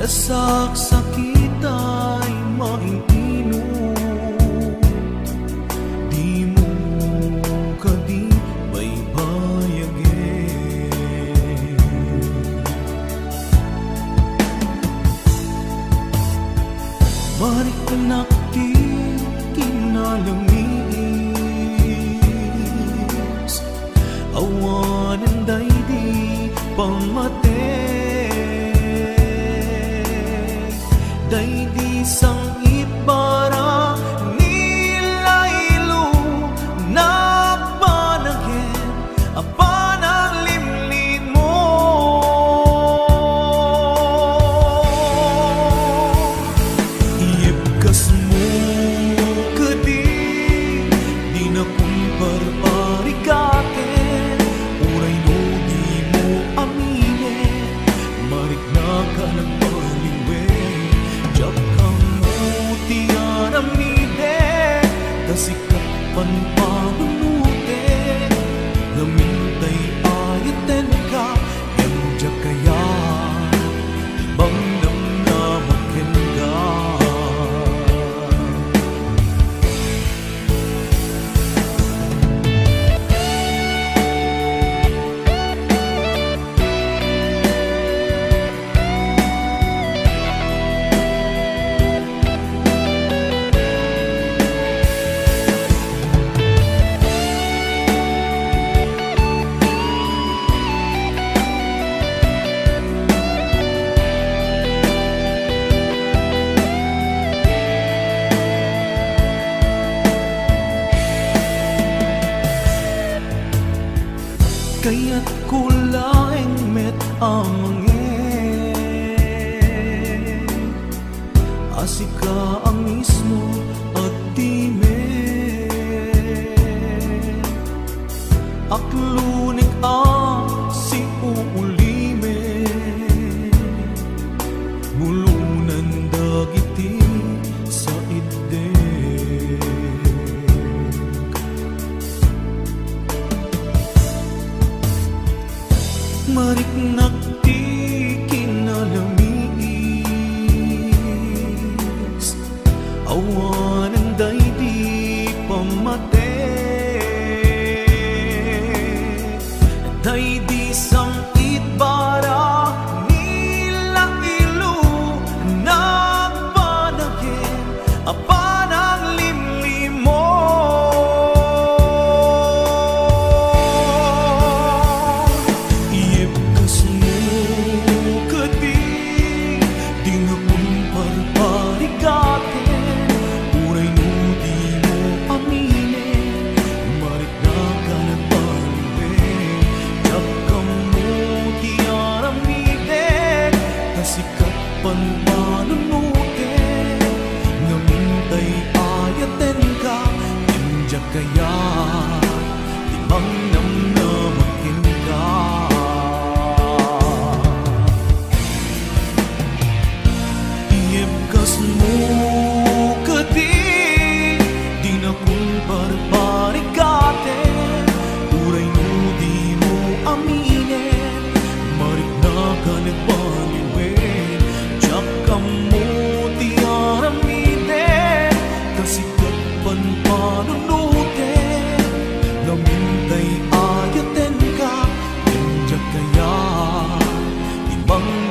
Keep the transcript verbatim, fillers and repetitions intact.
Nasaksakit ay maininot, di mo kadi baybayagin. Marik anak di kinalamis, awanan day di pamatay. Day di sangit bara nilaylo nagpanagin apan ang limlin mo. Iibkas mo kadi di na kumparparikatin, uray no di mo aminin, marik na ka nagpaliwin. Kasikat panpanunutin, namintay ayaten ka, yang jakaya, ibang namnamakin ka. Kaya't kulaing met amangin, asika ang mismo at timen, aklunik ang si uulimen, mulunan dagiti sa idden. Marik nakti kinalamis, awanan day di pamatay. Day di sangit bara nilaylo nagpanagin apan ang limlim mo. Panpanunutin, namintay ayaten ka, injak kaya, timang namnamakin ka. Iibkas mo kadi di na kumparparikatin, uray mo di mo aminin, marik na ka nagbaliwin. Kamu tiaramide, kasikat panpanunutin, namintay ayaten ka, injak kaya, ibang